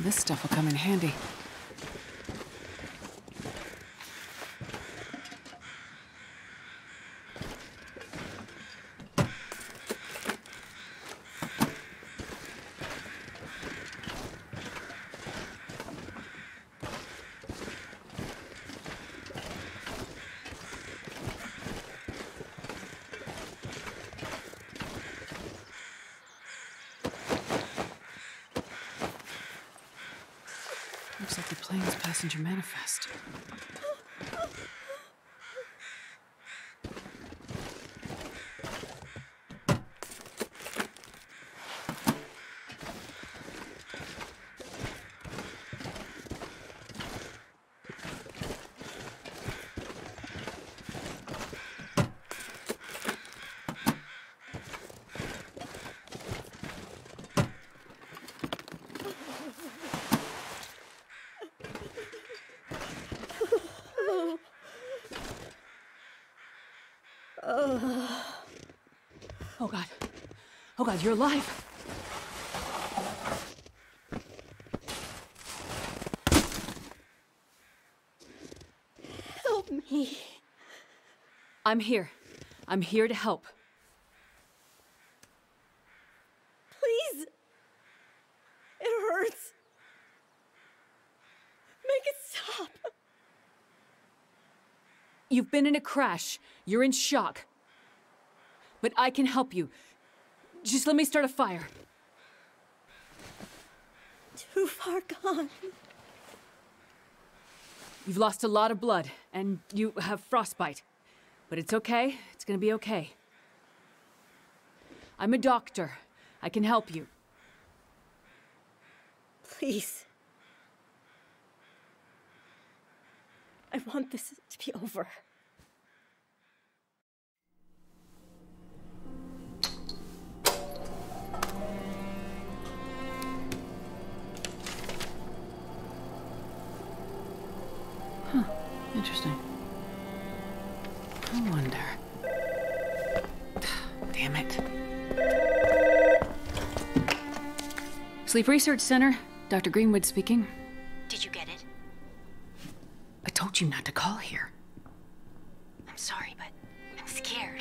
this stuff will come in handy. Looks like the plane's passenger manifest. Oh God. Oh God, you're alive. Help me. I'm here. I'm here to help. Please. It hurts. Make it stop. You've been in a crash. You're in shock. But I can help you. Just let me start a fire. Too far gone. You've lost a lot of blood, and you have frostbite. But it's okay. It's gonna be okay. I'm a doctor. I can help you. Please. I want this to be over. Huh. Interesting. I wonder. Damn it. Sleep Research Center. Dr. Greenwood speaking. Did you get it? I told you not to call here. I'm sorry, but I'm scared.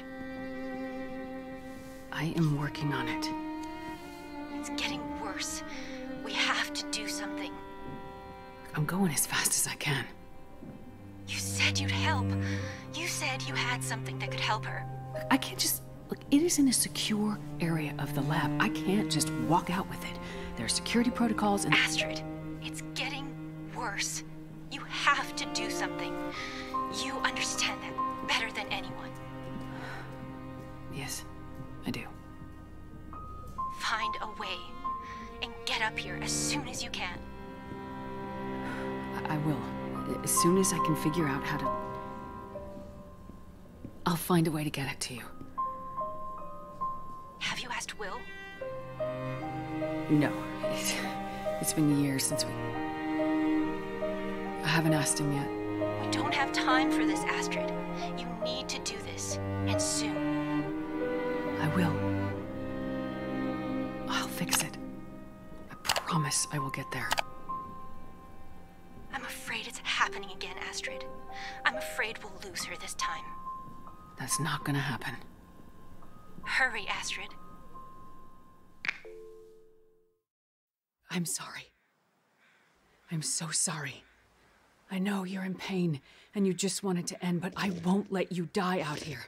I am working on it. It's getting worse. We have to do something. I'm going as fast as I can. You said you'd help. You said you had something that could help her. I can't just... Look, it is in a secure area of the lab. I can't just walk out with it. There are security protocols and... Astrid, it's getting worse. You have to do something. You understand that better than anyone. Yes, I do. Find a way and get up here as soon as you can. I will. As soon as I can figure out how to... I'll find a way to get it to you. Have you asked Will? No. It's been years since we... I haven't asked him yet. We don't have time for this, Astrid. You need to do this, and soon. I will. I'll fix it. I promise I will get there. I'm afraid it's happening again, Astrid. I'm afraid we'll lose her this time. That's not gonna happen. Hurry, Astrid. I'm sorry. I'm so sorry. I know you're in pain, and you just want it to end, but I won't let you die out here.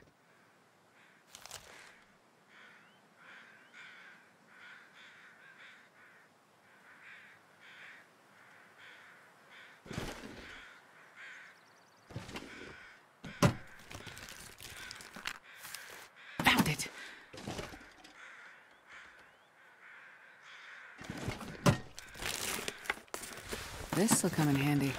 Found it! This'll come in handy.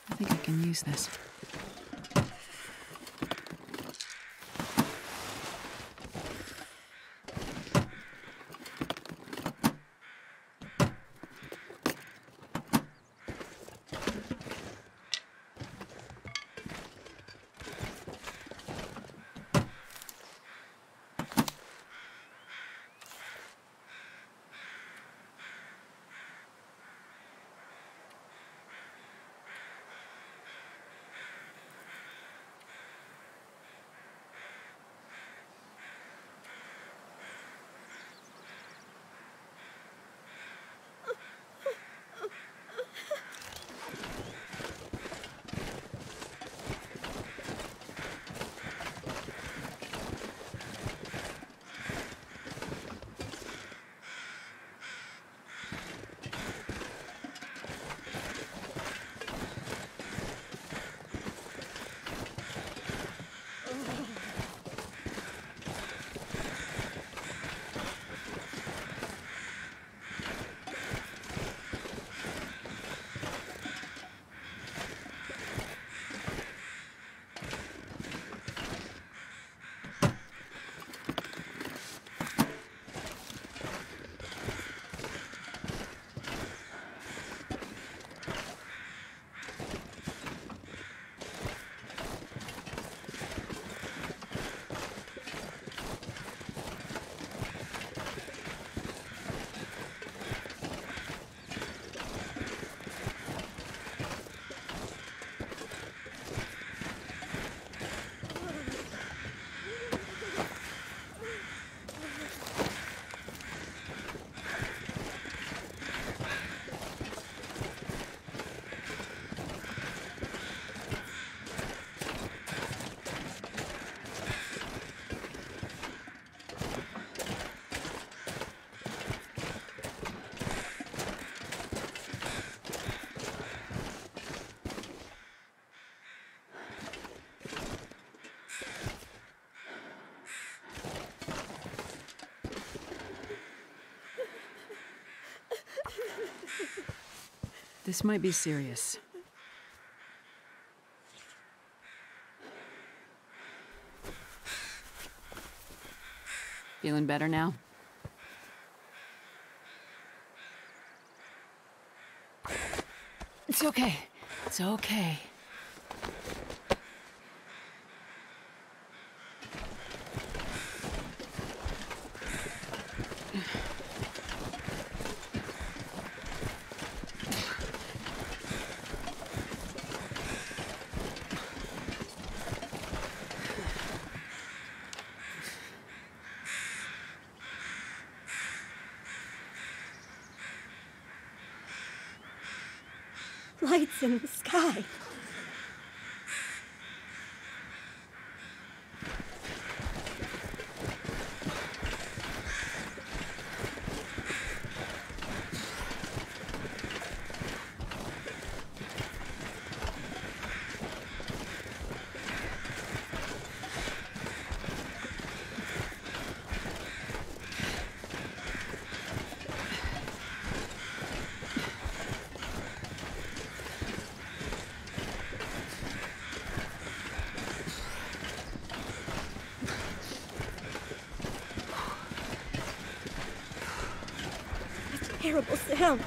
I think I can use this. This might be serious. Feeling better now? It's okay. It's okay. Lights in the sky. Terrible sound.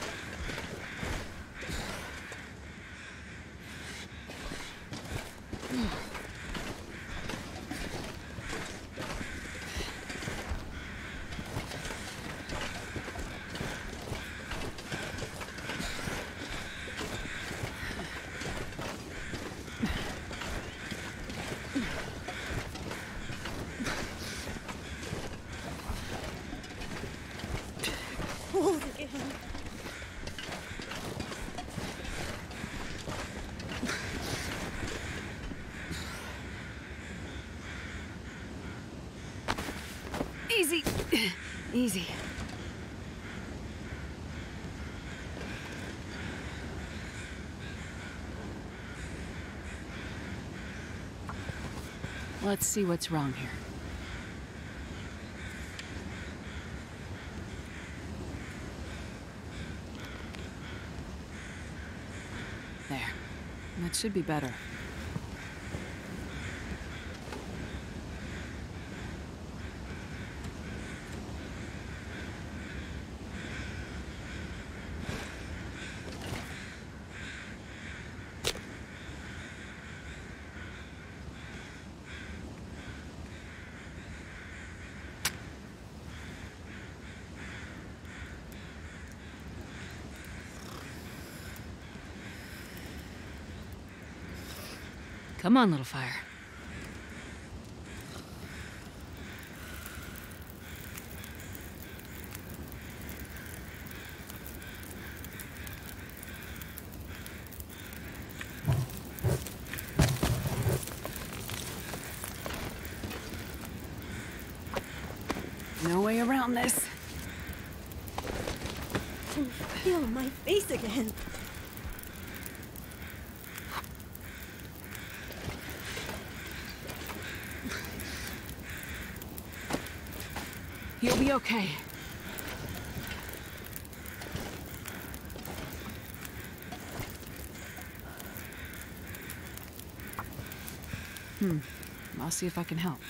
Hold again. Easy. Easy. Let's see what's wrong here. There. That should be better. Come on, little fire. No way around this. I can feel my face again. You'll be okay. I'll see if I can help.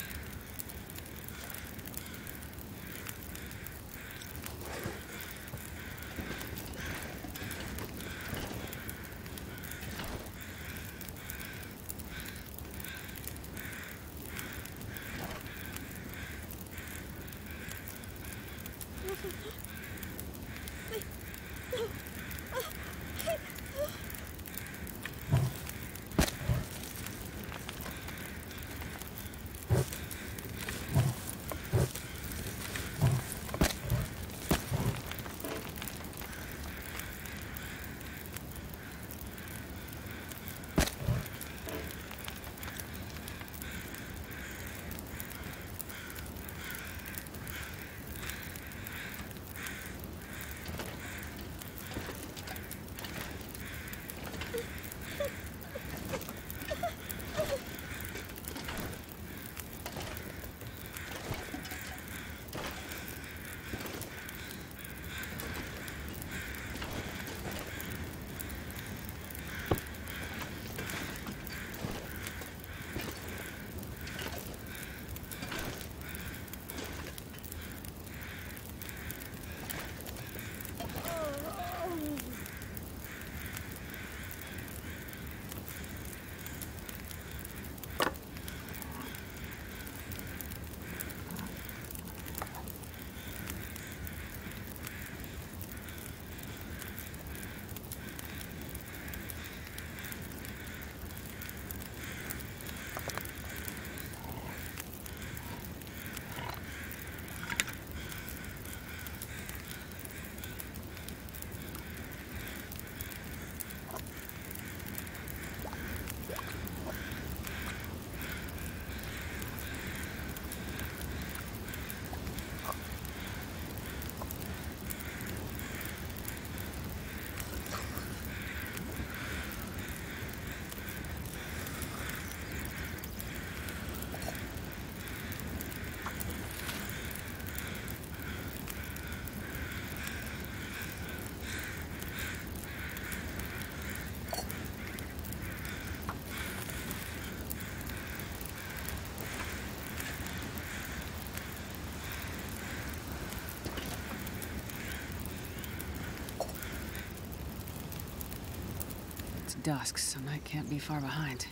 It's dusk, so night can't be far behind.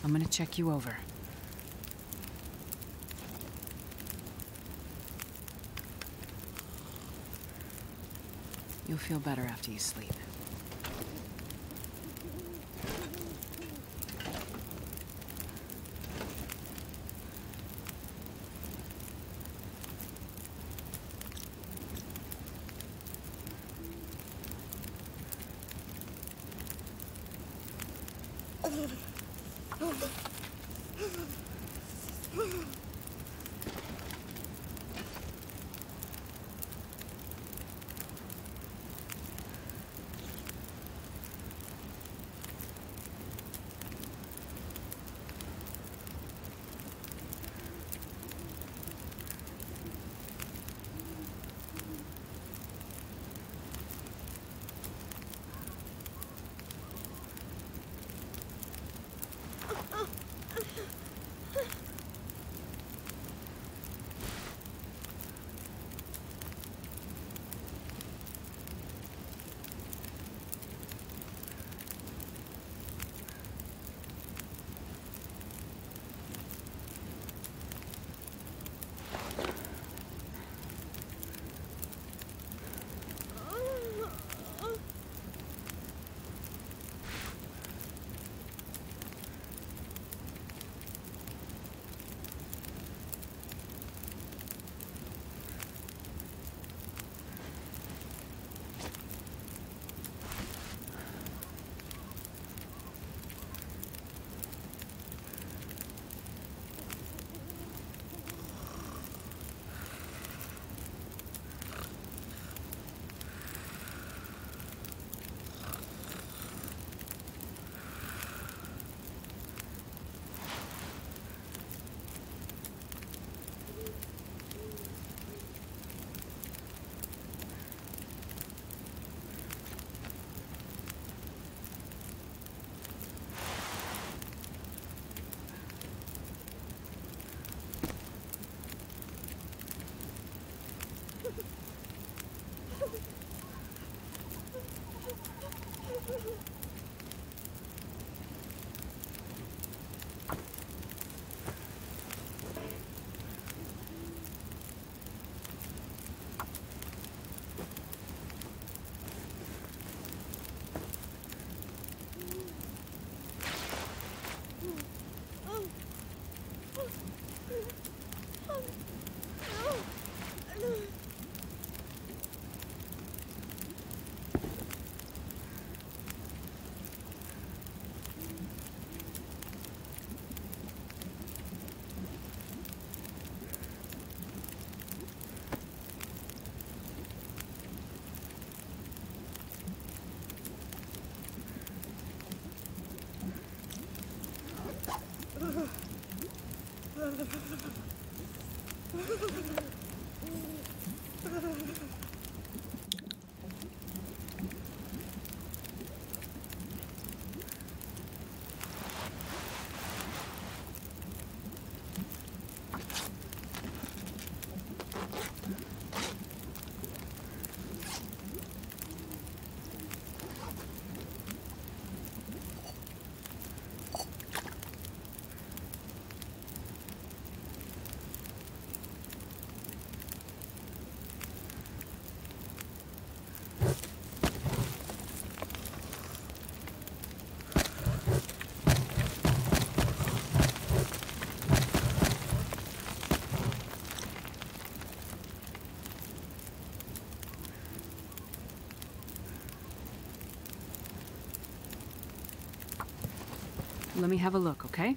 I'm gonna check you over. You'll feel better after you sleep. Let me have a look, okay?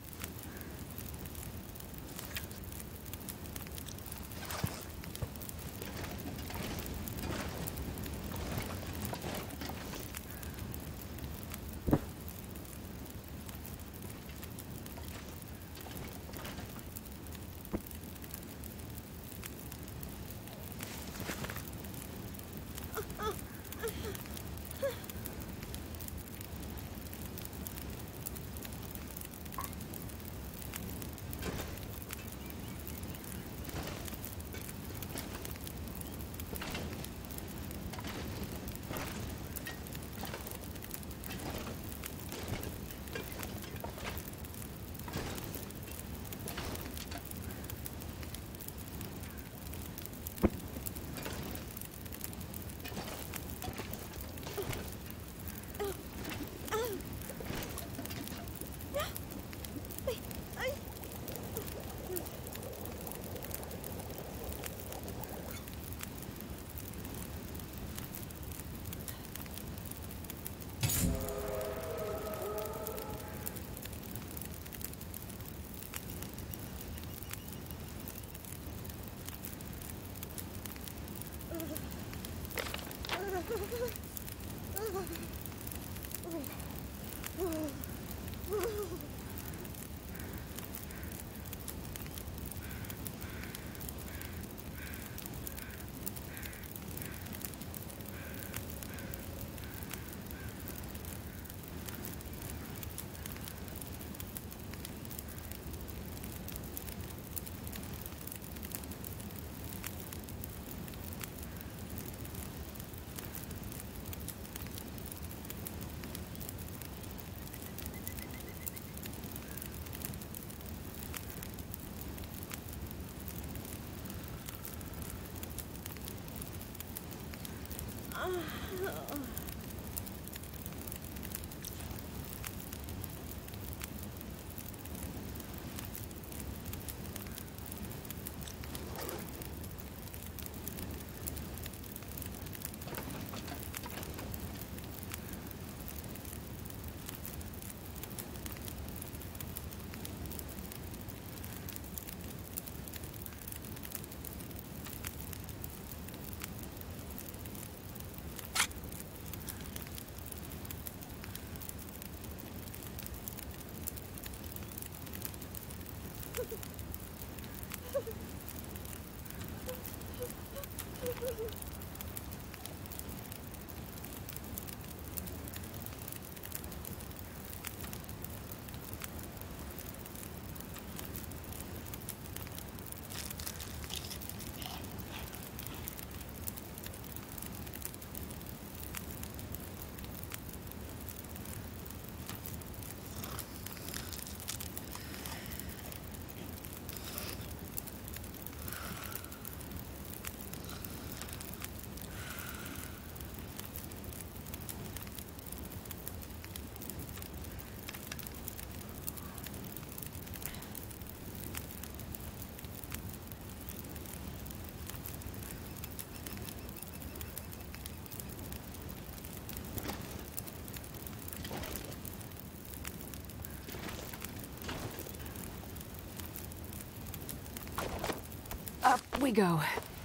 Up we go.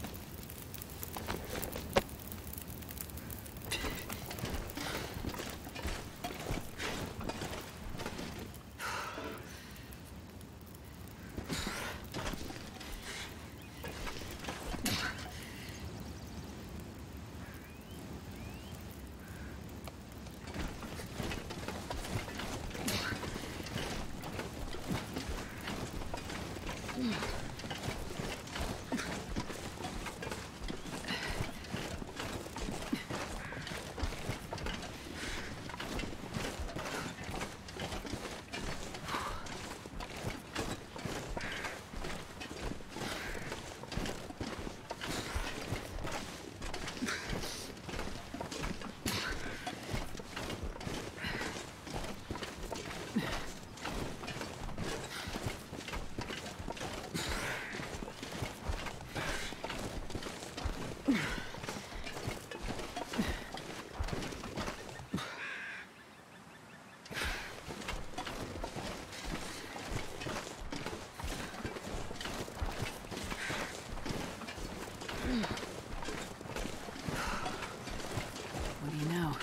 What do you know?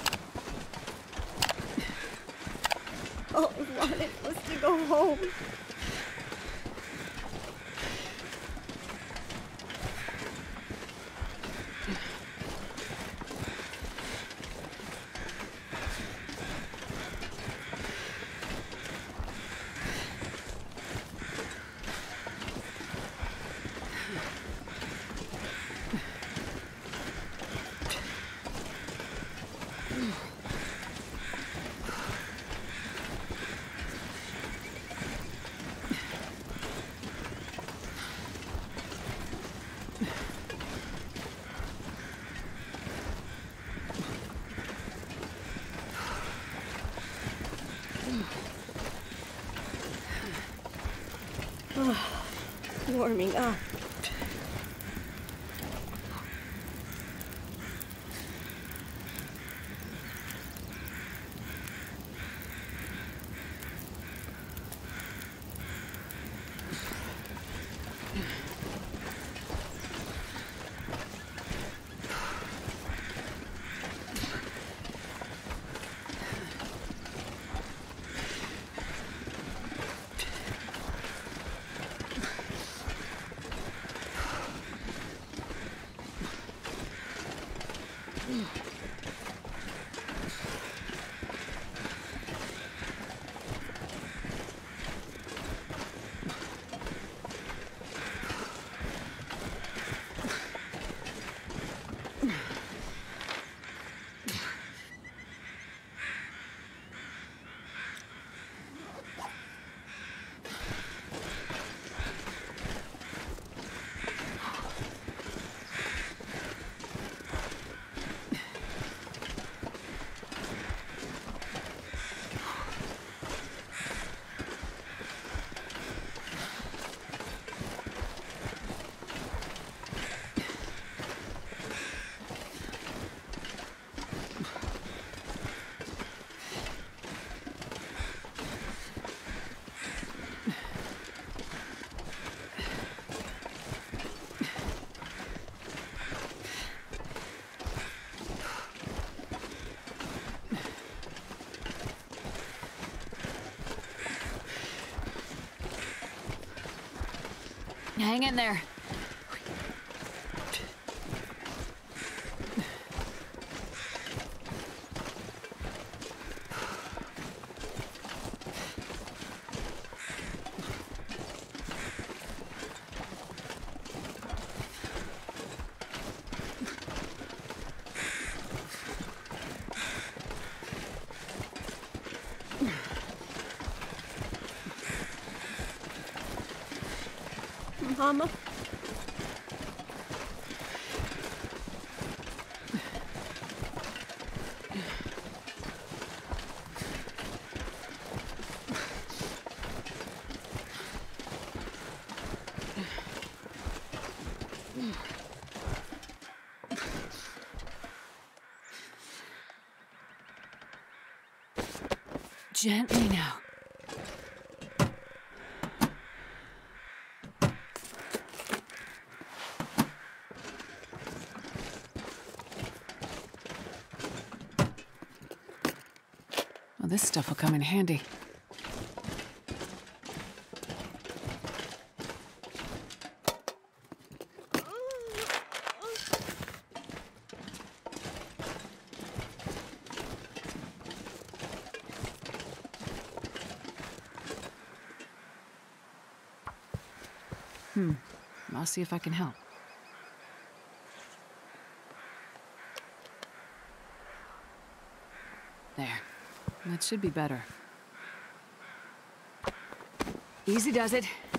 All I wanted was to go home. Warming up. Hang in there. Mama. Gently now. Well, this stuff will come in handy. I'll see if I can help. There. That should be better. Easy does it.